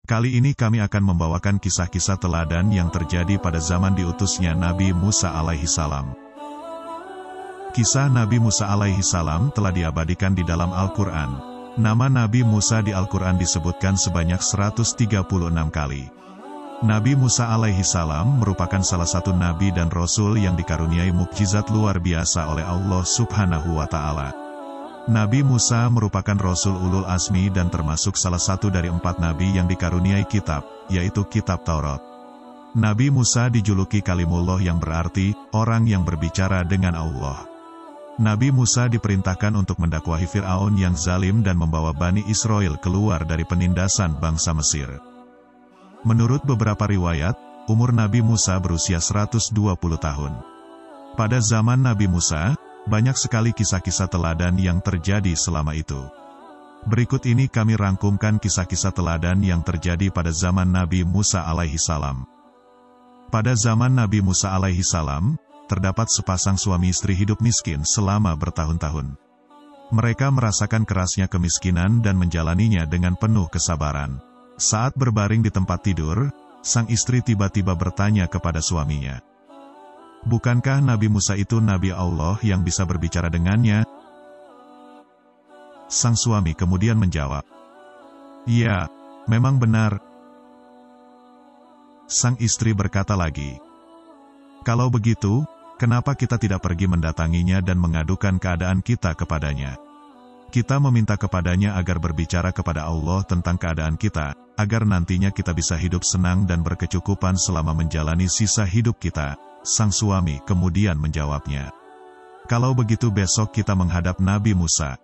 Kali ini kami akan membawakan kisah-kisah teladan yang terjadi pada zaman diutusnya Nabi Musa alaihi salam. Kisah Nabi Musa alaihi salam telah diabadikan di dalam Al-Quran. Nama Nabi Musa di Al-Quran disebutkan sebanyak 136 kali. Nabi Musa alaihi salam merupakan salah satu nabi dan rasul yang dikaruniai mukjizat luar biasa oleh Allah Subhanahu wa Ta'ala. Nabi Musa merupakan Rasul Ulul Azmi dan termasuk salah satu dari 4 nabi yang dikaruniai kitab, yaitu kitab Taurat. Nabi Musa dijuluki Kalimullah yang berarti, orang yang berbicara dengan Allah. Nabi Musa diperintahkan untuk mendakwahi Fir'aun yang zalim dan membawa Bani Israel keluar dari penindasan bangsa Mesir. Menurut beberapa riwayat, umur Nabi Musa berusia 120 tahun. Pada zaman Nabi Musa, banyak sekali kisah-kisah teladan yang terjadi selama itu. Berikut ini kami rangkumkan kisah-kisah teladan yang terjadi pada zaman Nabi Musa alaihi salam. Pada zaman Nabi Musa alaihi salam, terdapat sepasang suami istri hidup miskin selama bertahun-tahun. Mereka merasakan kerasnya kemiskinan dan menjalaninya dengan penuh kesabaran. Saat berbaring di tempat tidur, sang istri tiba-tiba bertanya kepada suaminya, "Bukankah Nabi Musa itu Nabi Allah yang bisa berbicara dengannya?" Sang suami kemudian menjawab, "Ya, memang benar." Sang istri berkata lagi, "Kalau begitu, kenapa kita tidak pergi mendatanginya dan mengadukan keadaan kita kepadanya? Kita meminta kepadanya agar berbicara kepada Allah tentang keadaan kita, agar nantinya kita bisa hidup senang dan berkecukupan selama menjalani sisa hidup kita." Sang suami kemudian menjawabnya, "Kalau begitu besok kita menghadap Nabi Musa."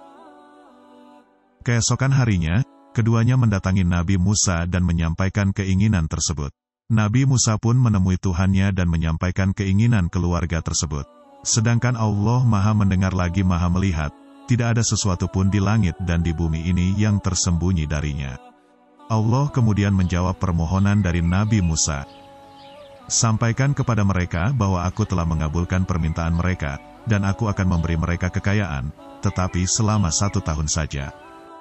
Keesokan harinya, keduanya mendatangi Nabi Musa dan menyampaikan keinginan tersebut. Nabi Musa pun menemui Tuhannya dan menyampaikan keinginan keluarga tersebut. Sedangkan Allah Maha Mendengar lagi Maha Melihat, tidak ada sesuatu pun di langit dan di bumi ini yang tersembunyi darinya. Allah kemudian menjawab permohonan dari Nabi Musa. "Sampaikan kepada mereka bahwa aku telah mengabulkan permintaan mereka, dan aku akan memberi mereka kekayaan, tetapi selama 1 tahun saja."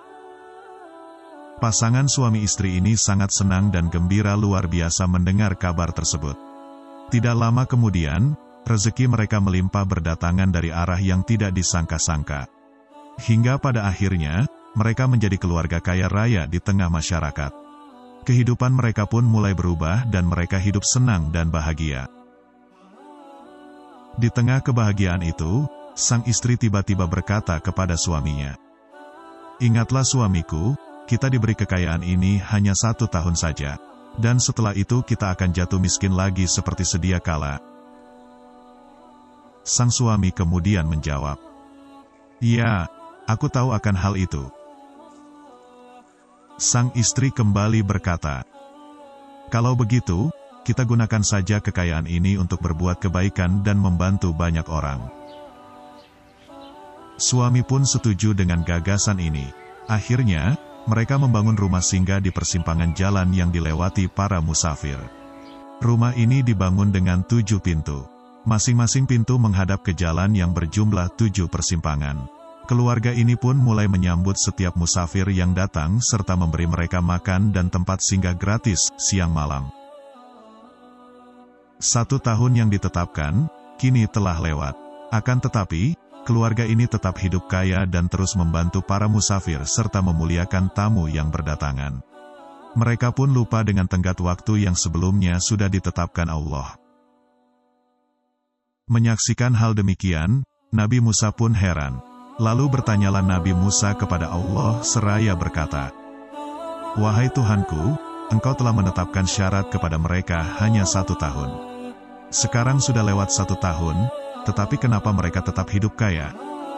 Pasangan suami istri ini sangat senang dan gembira luar biasa mendengar kabar tersebut. Tidak lama kemudian, rezeki mereka melimpah berdatangan dari arah yang tidak disangka-sangka. Hingga pada akhirnya, mereka menjadi keluarga kaya raya di tengah masyarakat. Kehidupan mereka pun mulai berubah dan mereka hidup senang dan bahagia. Di tengah kebahagiaan itu, sang istri tiba-tiba berkata kepada suaminya, "Ingatlah suamiku, kita diberi kekayaan ini hanya 1 tahun saja, dan setelah itu kita akan jatuh miskin lagi seperti sedia kala." Sang suami kemudian menjawab, "Ya, aku tahu akan hal itu." Sang istri kembali berkata, "Kalau begitu, kita gunakan saja kekayaan ini untuk berbuat kebaikan dan membantu banyak orang." Suami pun setuju dengan gagasan ini. Akhirnya, mereka membangun rumah singgah di persimpangan jalan yang dilewati para musafir. Rumah ini dibangun dengan 7 pintu. Masing-masing pintu menghadap ke jalan yang berjumlah 7 persimpangan. Keluarga ini pun mulai menyambut setiap musafir yang datang serta memberi mereka makan dan tempat singgah gratis siang malam. 1 tahun yang ditetapkan, kini telah lewat. Akan tetapi, keluarga ini tetap hidup kaya dan terus membantu para musafir serta memuliakan tamu yang berdatangan. Mereka pun lupa dengan tenggat waktu yang sebelumnya sudah ditetapkan Allah. Menyaksikan hal demikian, Nabi Musa pun heran. Lalu bertanyalah Nabi Musa kepada Allah seraya berkata, "Wahai Tuhanku, Engkau telah menetapkan syarat kepada mereka hanya 1 tahun. Sekarang sudah lewat 1 tahun, tetapi kenapa mereka tetap hidup kaya?"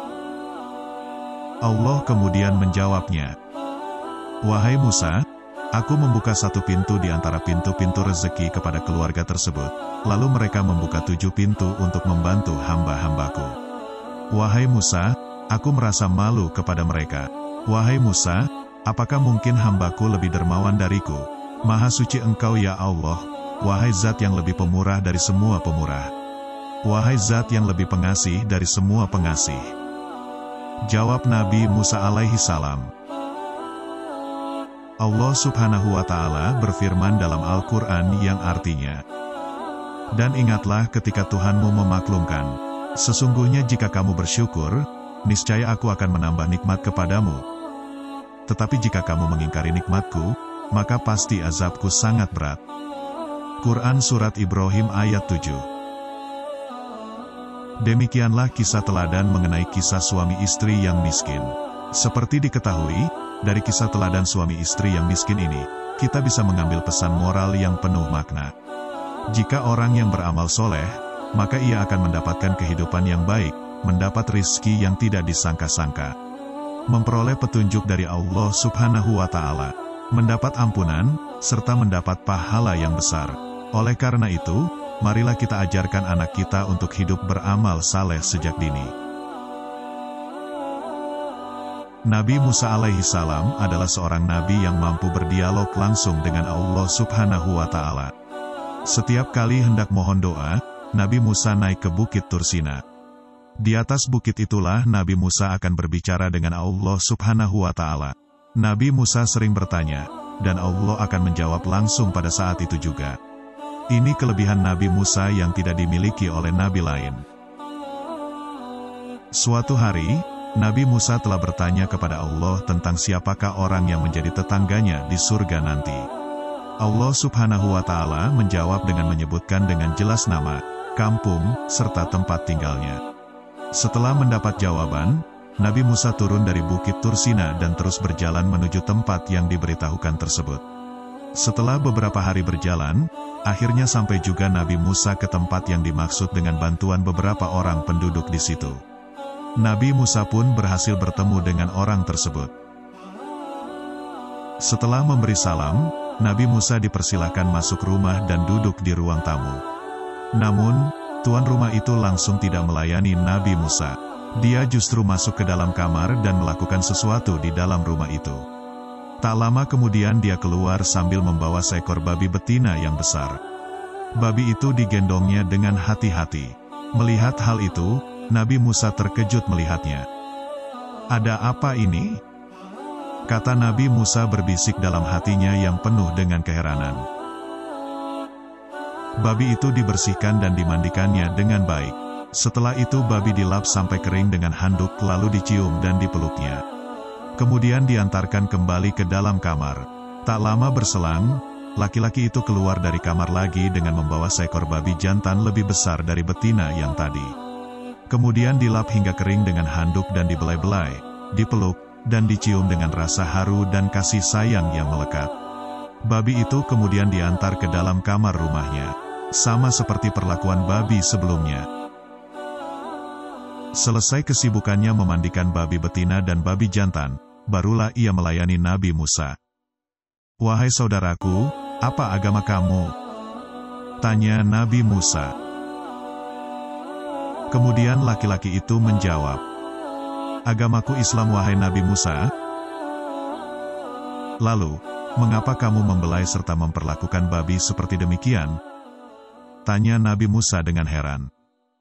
Allah kemudian menjawabnya, "Wahai Musa, aku membuka 1 pintu di antara pintu-pintu rezeki kepada keluarga tersebut, lalu mereka membuka 7 pintu untuk membantu hamba-hambaku. Wahai Musa, aku merasa malu kepada mereka. Wahai Musa, apakah mungkin hambaku lebih dermawan dariku? Maha suci Engkau ya Allah, wahai zat yang lebih pemurah dari semua pemurah. Wahai zat yang lebih pengasih dari semua pengasih." Jawab Nabi Musa alaihi salam, Allah Subhanahu wa Ta'ala berfirman dalam Al-Quran yang artinya, "Dan ingatlah ketika Tuhanmu memaklumkan, sesungguhnya jika kamu bersyukur, niscaya aku akan menambah nikmat kepadamu. Tetapi jika kamu mengingkari nikmatku, maka pasti azabku sangat berat." Quran Surat Ibrahim ayat 7. Demikianlah kisah teladan mengenai kisah suami istri yang miskin. Seperti diketahui, dari kisah teladan suami istri yang miskin ini, kita bisa mengambil pesan moral yang penuh makna. Jika orang yang beramal soleh, maka ia akan mendapatkan kehidupan yang baik, mendapat rizki yang tidak disangka-sangka, memperoleh petunjuk dari Allah Subhanahu wa Ta'ala, mendapat ampunan, serta mendapat pahala yang besar. Oleh karena itu, marilah kita ajarkan anak kita untuk hidup beramal saleh sejak dini. Nabi Musa alaihi salam adalah seorang nabi yang mampu berdialog langsung dengan Allah Subhanahu wa Ta'ala. Setiap kali hendak mohon doa, Nabi Musa naik ke bukit Tursina. Di atas bukit itulah Nabi Musa akan berbicara dengan Allah Subhanahu wa Ta'ala. Nabi Musa sering bertanya, dan Allah akan menjawab langsung pada saat itu juga. Ini kelebihan Nabi Musa yang tidak dimiliki oleh nabi lain. Suatu hari, Nabi Musa telah bertanya kepada Allah tentang siapakah orang yang menjadi tetangganya di surga nanti. Allah Subhanahu wa Ta'ala menjawab dengan menyebutkan dengan jelas nama, kampung, serta tempat tinggalnya. Setelah mendapat jawaban, Nabi Musa turun dari bukit Tursina dan terus berjalan menuju tempat yang diberitahukan tersebut. Setelah beberapa hari berjalan, akhirnya sampai juga Nabi Musa ke tempat yang dimaksud dengan bantuan beberapa orang penduduk di situ. Nabi Musa pun berhasil bertemu dengan orang tersebut. Setelah memberi salam, Nabi Musa dipersilakan masuk rumah dan duduk di ruang tamu. Namun, tuan rumah itu langsung tidak melayani Nabi Musa. Dia justru masuk ke dalam kamar dan melakukan sesuatu di dalam rumah itu. Tak lama kemudian dia keluar sambil membawa seekor babi betina yang besar. Babi itu digendongnya dengan hati-hati. Melihat hal itu, Nabi Musa terkejut melihatnya. "Ada apa ini?" kata Nabi Musa berbisik dalam hatinya yang penuh dengan keheranan. Babi itu dibersihkan dan dimandikannya dengan baik. Setelah itu babi dilap sampai kering dengan handuk lalu dicium dan dipeluknya. Kemudian diantarkan kembali ke dalam kamar. Tak lama berselang, laki-laki itu keluar dari kamar lagi dengan membawa seekor babi jantan lebih besar dari betina yang tadi. Kemudian dilap hingga kering dengan handuk dan dibelai-belai, dipeluk, dan dicium dengan rasa haru dan kasih sayang yang melekat. Babi itu kemudian diantar ke dalam kamar rumahnya, sama seperti perlakuan babi sebelumnya. Selesai kesibukannya memandikan babi betina dan babi jantan, barulah ia melayani Nabi Musa. "Wahai saudaraku, apa agama kamu?" tanya Nabi Musa. Kemudian laki-laki itu menjawab, "Agamaku Islam wahai Nabi Musa." "Lalu, mengapa kamu membelai serta memperlakukan babi seperti demikian?" tanya Nabi Musa dengan heran.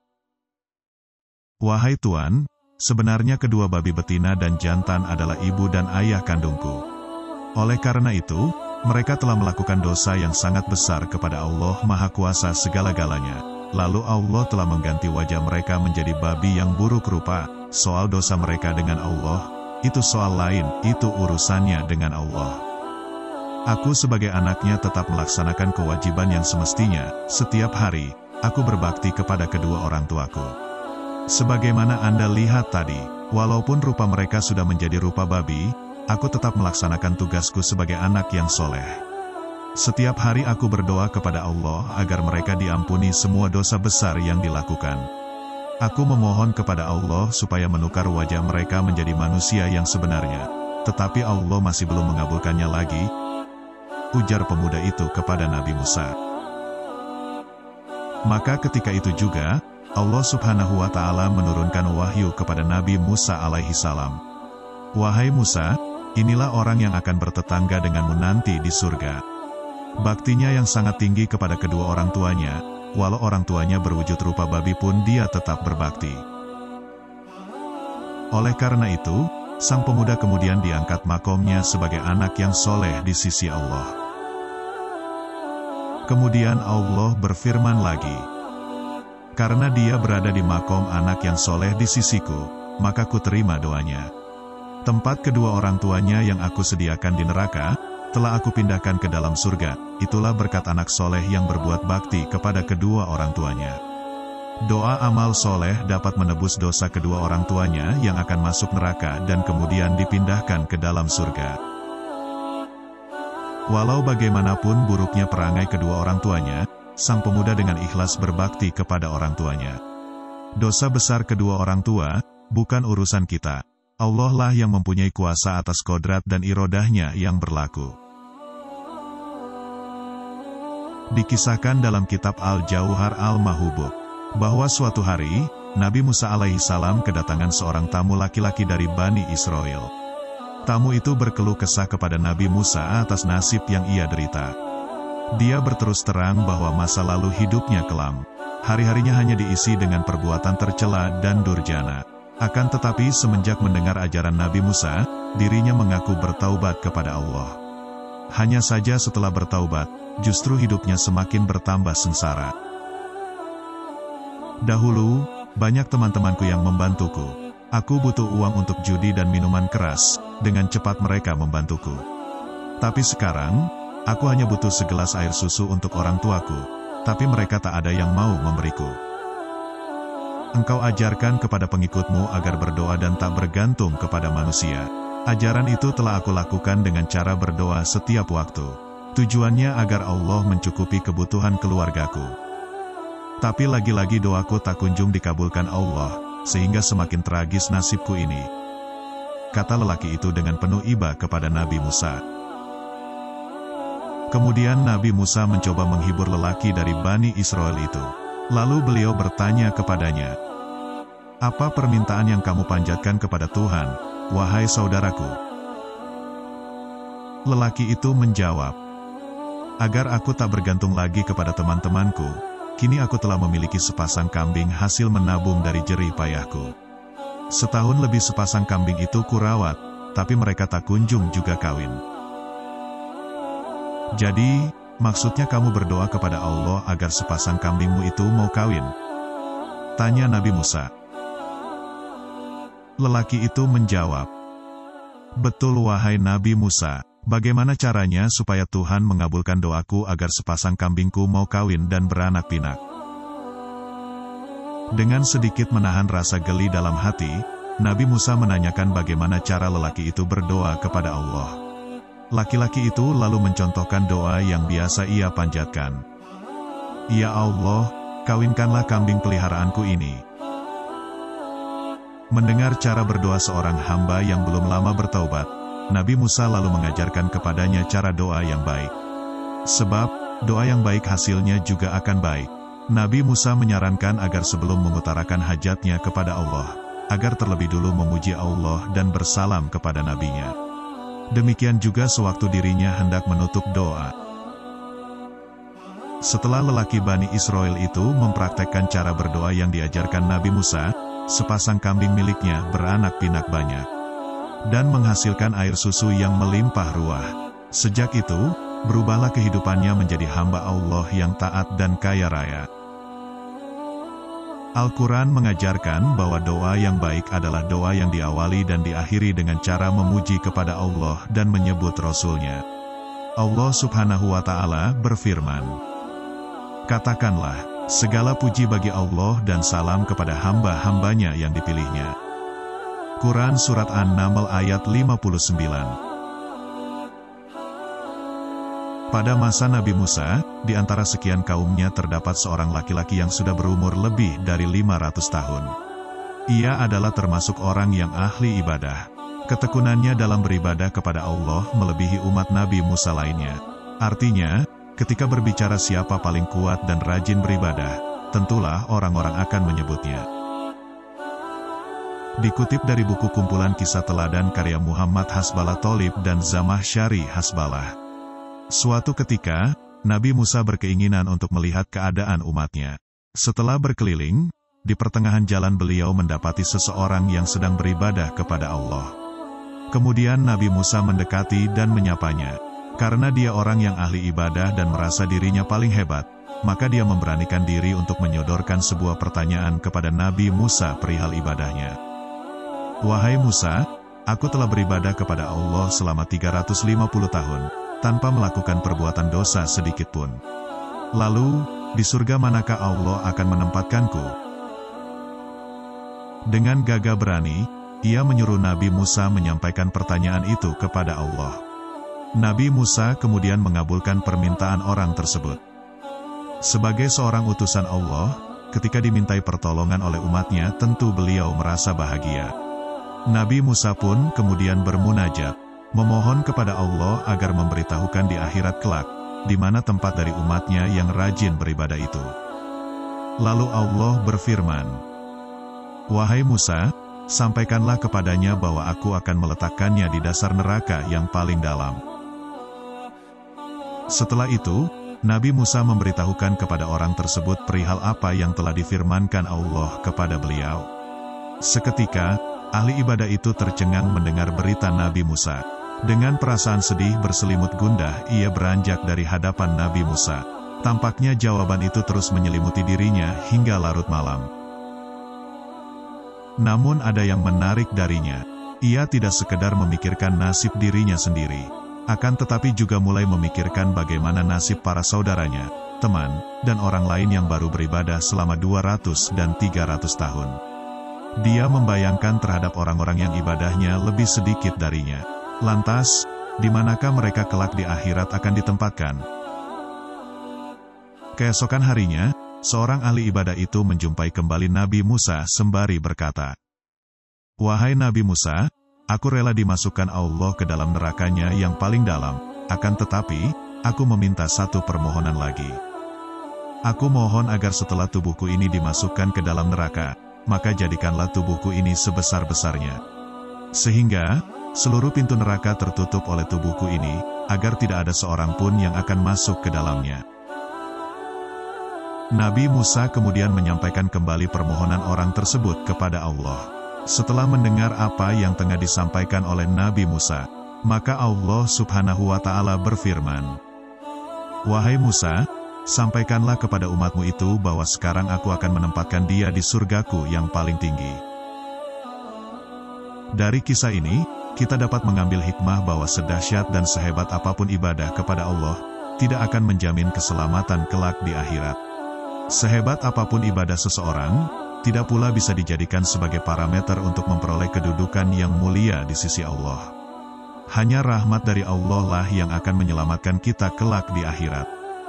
"Wahai Tuan, sebenarnya kedua babi betina dan jantan adalah ibu dan ayah kandungku. Oleh karena itu, mereka telah melakukan dosa yang sangat besar kepada Allah Maha Kuasa segala-galanya. Lalu Allah telah mengganti wajah mereka menjadi babi yang buruk rupa. Soal dosa mereka dengan Allah, itu soal lain, itu urusannya dengan Allah. Aku sebagai anaknya tetap melaksanakan kewajiban yang semestinya. Setiap hari, aku berbakti kepada kedua orang tuaku. Sebagaimana Anda lihat tadi, walaupun rupa mereka sudah menjadi rupa babi, aku tetap melaksanakan tugasku sebagai anak yang soleh. Setiap hari aku berdoa kepada Allah agar mereka diampuni semua dosa besar yang dilakukan. Aku memohon kepada Allah supaya menukar wajah mereka menjadi manusia yang sebenarnya. Tetapi Allah masih belum mengabulkannya lagi," ujar pemuda itu kepada Nabi Musa. Maka ketika itu juga, Allah Subhanahu wa Ta'ala menurunkan wahyu kepada Nabi Musa alaihi salam. "Wahai Musa, inilah orang yang akan bertetangga denganmu nanti di surga. Baktinya yang sangat tinggi kepada kedua orang tuanya, walau orang tuanya berwujud rupa babi pun dia tetap berbakti. Oleh karena itu, Sang pemuda kemudian diangkat makomnya sebagai anak yang soleh di sisi Allah. Kemudian Allah berfirman lagi, "Karena dia berada di makom anak yang soleh di sisiku, maka ku terima doanya. Tempat kedua orang tuanya yang aku sediakan di neraka, telah aku pindahkan ke dalam surga." Itulah berkat anak soleh yang berbuat bakti kepada kedua orang tuanya. Doa amal soleh dapat menebus dosa kedua orang tuanya yang akan masuk neraka dan kemudian dipindahkan ke dalam surga. Walau bagaimanapun buruknya perangai kedua orang tuanya, sang pemuda dengan ikhlas berbakti kepada orang tuanya. Dosa besar kedua orang tua, bukan urusan kita. Allah lah yang mempunyai kuasa atas kodrat dan irodahnya yang berlaku. Dikisahkan dalam kitab Al-Jauhar Al-Mahubub, bahwa suatu hari, Nabi Musa alaihissalam kedatangan seorang tamu laki-laki dari Bani Israel. Tamu itu berkeluh kesah kepada Nabi Musa atas nasib yang ia derita. Dia berterus terang bahwa masa lalu hidupnya kelam. Hari-harinya hanya diisi dengan perbuatan tercela dan durjana. Akan tetapi semenjak mendengar ajaran Nabi Musa, dirinya mengaku bertaubat kepada Allah. Hanya saja setelah bertaubat, justru hidupnya semakin bertambah sengsara. "Dahulu, banyak teman-temanku yang membantuku. Aku butuh uang untuk judi dan minuman keras, dengan cepat mereka membantuku. Tapi sekarang, aku hanya butuh segelas air susu untuk orang tuaku, tapi mereka tak ada yang mau memberiku. Engkau ajarkan kepada pengikutmu agar berdoa dan tak bergantung kepada manusia. Ajaran itu telah aku lakukan dengan cara berdoa setiap waktu. Tujuannya agar Allah mencukupi kebutuhan keluargaku. Tapi lagi-lagi doaku tak kunjung dikabulkan Allah, sehingga semakin tragis nasibku ini," kata lelaki itu dengan penuh iba kepada Nabi Musa. Kemudian Nabi Musa mencoba menghibur lelaki dari Bani Israel itu. Lalu beliau bertanya kepadanya, "Apa permintaan yang kamu panjatkan kepada Tuhan, wahai saudaraku?" Lelaki itu menjawab, "Agar aku tak bergantung lagi kepada teman-temanku. Kini aku telah memiliki sepasang kambing hasil menabung dari jerih payahku. Setahun lebih sepasang kambing itu kurawat, tapi mereka tak kunjung juga kawin. Jadi, maksudnya kamu berdoa kepada Allah agar sepasang kambingmu itu mau kawin?" tanya Nabi Musa. Lelaki itu menjawab, "Betul wahai Nabi Musa. Bagaimana caranya supaya Tuhan mengabulkan doaku agar sepasang kambingku mau kawin dan beranak pinak?" Dengan sedikit menahan rasa geli dalam hati, Nabi Musa menanyakan bagaimana cara lelaki itu berdoa kepada Allah. Laki-laki itu lalu mencontohkan doa yang biasa ia panjatkan. "Ya Allah, kawinkanlah kambing peliharaanku ini." Mendengar cara berdoa seorang hamba yang belum lama bertaubat, Nabi Musa lalu mengajarkan kepadanya cara doa yang baik. Sebab, doa yang baik hasilnya juga akan baik. Nabi Musa menyarankan agar sebelum mengutarakan hajatnya kepada Allah, agar terlebih dulu memuji Allah dan bersalam kepada nabinya. Demikian juga sewaktu dirinya hendak menutup doa. Setelah lelaki Bani Israel itu mempraktekkan cara berdoa yang diajarkan Nabi Musa, sepasang kambing miliknya beranak pinak banyak dan menghasilkan air susu yang melimpah ruah. Sejak itu, berubahlah kehidupannya menjadi hamba Allah yang taat dan kaya raya. Al-Quran mengajarkan bahwa doa yang baik adalah doa yang diawali dan diakhiri dengan cara memuji kepada Allah dan menyebut Rasul-Nya. Allah Subhanahu wa Ta'ala berfirman, "Katakanlah, segala puji bagi Allah dan salam kepada hamba-hambanya yang dipilihnya." Quran Surat An-Naml ayat 59. Pada masa Nabi Musa, di antara sekian kaumnya terdapat seorang laki-laki yang sudah berumur lebih dari 500 tahun. Ia adalah termasuk orang yang ahli ibadah. Ketekunannya dalam beribadah kepada Allah melebihi umat Nabi Musa lainnya. Artinya, ketika berbicara siapa paling kuat dan rajin beribadah, tentulah orang-orang akan menyebutnya. Dikutip dari buku kumpulan kisah teladan karya Muhammad Hasbalah Tholib dan Zamahsyari Hasbalah. Suatu ketika, Nabi Musa berkeinginan untuk melihat keadaan umatnya. Setelah berkeliling, di pertengahan jalan beliau mendapati seseorang yang sedang beribadah kepada Allah. Kemudian Nabi Musa mendekati dan menyapanya. Karena dia orang yang ahli ibadah dan merasa dirinya paling hebat, maka dia memberanikan diri untuk menyodorkan sebuah pertanyaan kepada Nabi Musa perihal ibadahnya. "Wahai Musa, aku telah beribadah kepada Allah selama 350 tahun, tanpa melakukan perbuatan dosa sedikit pun. Lalu, di surga manakah Allah akan menempatkanku?" Dengan gagah berani, ia menyuruh Nabi Musa menyampaikan pertanyaan itu kepada Allah. Nabi Musa kemudian mengabulkan permintaan orang tersebut. Sebagai seorang utusan Allah, ketika dimintai pertolongan oleh umatnya, tentu beliau merasa bahagia. Nabi Musa pun kemudian bermunajat, memohon kepada Allah agar memberitahukan di akhirat kelak, di mana tempat dari umatnya yang rajin beribadah itu. Lalu Allah berfirman, "Wahai Musa, sampaikanlah kepadanya bahwa aku akan meletakkannya di dasar neraka yang paling dalam." Setelah itu, Nabi Musa memberitahukan kepada orang tersebut perihal apa yang telah difirmankan Allah kepada beliau. Seketika, ahli ibadah itu tercengang mendengar berita Nabi Musa. Dengan perasaan sedih berselimut gundah, ia beranjak dari hadapan Nabi Musa. Tampaknya jawaban itu terus menyelimuti dirinya hingga larut malam. Namun ada yang menarik darinya. Ia tidak sekedar memikirkan nasib dirinya sendiri, akan tetapi juga mulai memikirkan bagaimana nasib para saudaranya, teman, dan orang lain yang baru beribadah selama 200 dan 300 tahun. Dia membayangkan terhadap orang-orang yang ibadahnya lebih sedikit darinya. Lantas, di manakah mereka kelak di akhirat akan ditempatkan? Keesokan harinya, seorang ahli ibadah itu menjumpai kembali Nabi Musa sembari berkata, "Wahai Nabi Musa, aku rela dimasukkan Allah ke dalam nerakanya yang paling dalam, akan tetapi, aku meminta satu permohonan lagi. Aku mohon agar setelah tubuhku ini dimasukkan ke dalam neraka, maka jadikanlah tubuhku ini sebesar-besarnya. Sehingga, seluruh pintu neraka tertutup oleh tubuhku ini, agar tidak ada seorang pun yang akan masuk ke dalamnya." Nabi Musa kemudian menyampaikan kembali permohonan orang tersebut kepada Allah. Setelah mendengar apa yang tengah disampaikan oleh Nabi Musa, maka Allah Subhanahu wa Ta'ala berfirman, "Wahai Musa, sampaikanlah kepada umatmu itu bahwa sekarang aku akan menempatkan dia di surgaku yang paling tinggi." Dari kisah ini, kita dapat mengambil hikmah bahwa sedahsyat dan sehebat apapun ibadah kepada Allah, tidak akan menjamin keselamatan kelak di akhirat. Sehebat apapun ibadah seseorang, tidak pula bisa dijadikan sebagai parameter untuk memperoleh kedudukan yang mulia di sisi Allah. Hanya rahmat dari Allah lah yang akan menyelamatkan kita kelak di akhirat.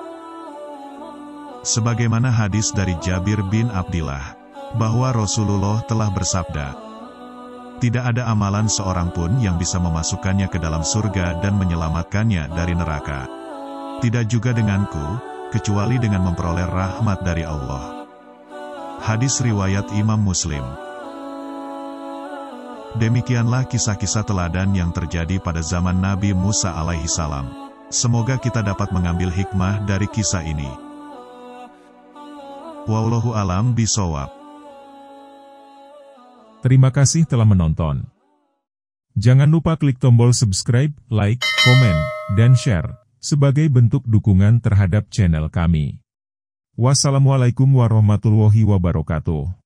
Sebagaimana hadis dari Jabir bin Abdillah, bahwa Rasulullah telah bersabda, "Tidak ada amalan seorang pun yang bisa memasukkannya ke dalam surga dan menyelamatkannya dari neraka. Tidak juga denganku, kecuali dengan memperoleh rahmat dari Allah." Hadis riwayat Imam Muslim. Demikianlah kisah-kisah teladan yang terjadi pada zaman Nabi Musa alaihi salam. Semoga kita dapat mengambil hikmah dari kisah ini. Wallahu a'lam bishawab. Terima kasih telah menonton. Jangan lupa klik tombol subscribe, like, komen, dan share, sebagai bentuk dukungan terhadap channel kami. Wassalamualaikum warahmatullahi wabarakatuh.